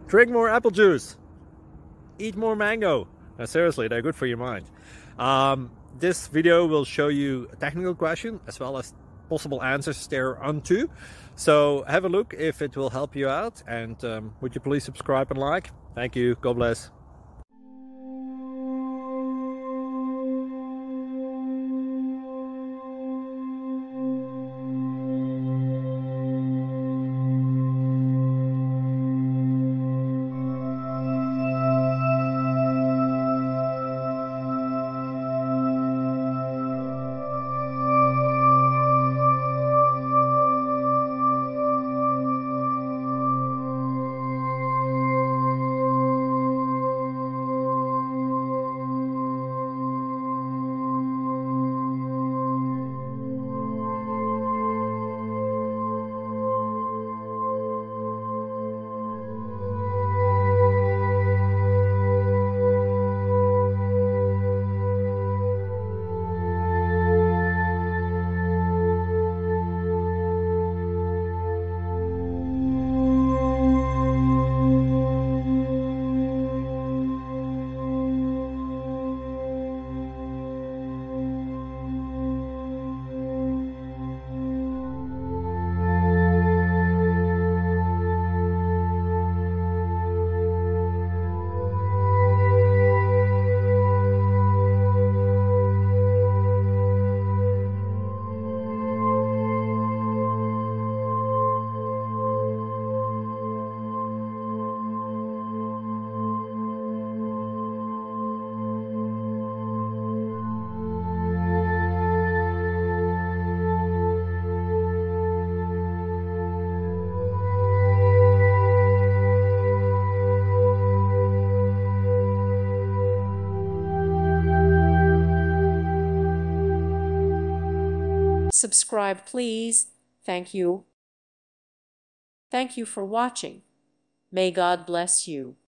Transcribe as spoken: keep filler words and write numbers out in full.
Drink more apple juice. Eat more mango. Now, seriously, they're good for your mind. Um, this video will show you a technical question as well as possible answers thereunto. So have a look if it will help you out, and um, would you please subscribe and like? Thank you. God bless. Subscribe, please. Thank you. Thank you for watching. May God bless you.